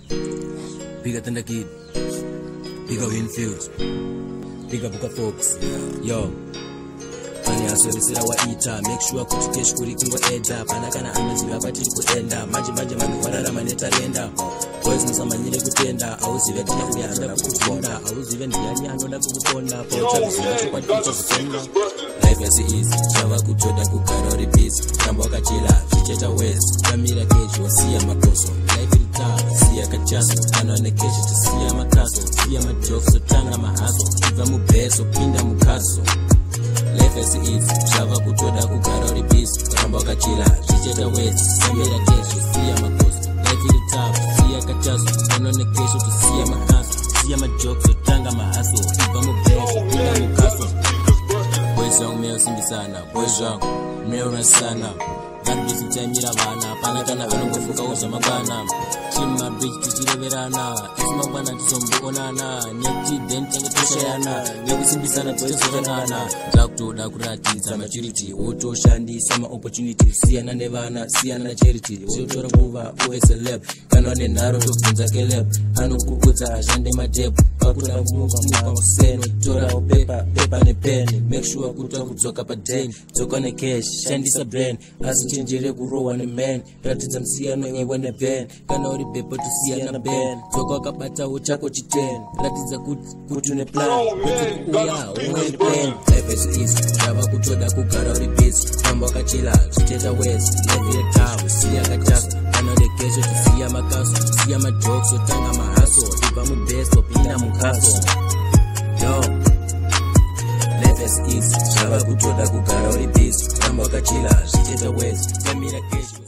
Bigger than the kid. Bigger Winfield. Bigger Booker Fox. Yo. Pani aswebesera waita. Make sure kuti cash kuri kungo edda. Pana kana anoziva patiri kuenda. Manje manu wararama netalenda. Boys musamanyire kutenda. Auzive ndiani anoda kukuponda. Auzive ndiani anoda kukuponda. Pauchakuziva chokwadi kutenda. Life as it is. Chava kutoda kugara uri busy. Kamba wakachila. Chicheta west. Kamira kechi wasiya makoso. Life it tough. Siya kachaso. Kanone kechi tisiya makaso. Siya majokso. Tanga mahaso. Iva mubeso. Pinda mukaso. Life as it is. Chava kutoda kugara uri busy. Kamba wakachila. Chicheta west. Kamira kechi wasiya makoso. Life it tough. Siya kachaso. Kanone kechi tisiya makaso. Siya majokso. Tanga mahaso. Iva mubeso. Pinda mukaso. Boys young male simbisana, boys young male sana. That busy time mira bana, pana kana anongofuka uza mabana. Chima bridge tichireverana, isma bana tisombuko nana. Nyeti dente ngetosheana, nekusimbisana tichizorana. Zakutoda kuratidza maturity, wotoshandisa ma opportunity. Siyana nevana, siyana na charity. Wotora nguva uSLF, kana nenharo tobvunza kelep. Anokukudza ashande matepu, pakuda kumuka museno. Tora paper ne pen, make sure kutoa kudzoka padeni. Dzoka ne cash, shandisa brain. Asichenjere kurowa ne man, ratidza msiyano iwe ne pen. Kana uri bepo tisiyana na ben. Dzoka wakabata uchako chiten, ratidza kuti une plan. Kuti kuya, umwe pen. Life as it is, chava kutoda kugara uri busy. Kamba wakachila, chicheta west. Life ya tabu, siya kachaso. Kana uri kesho tisiya makaso. Siya majokso, tanga mahaso. Iva mubeso, pinda mukaso. Yo, life as is. Chava kutoda kugara uri busy. Kamba wakachila, chicheta west. Kamira kesho.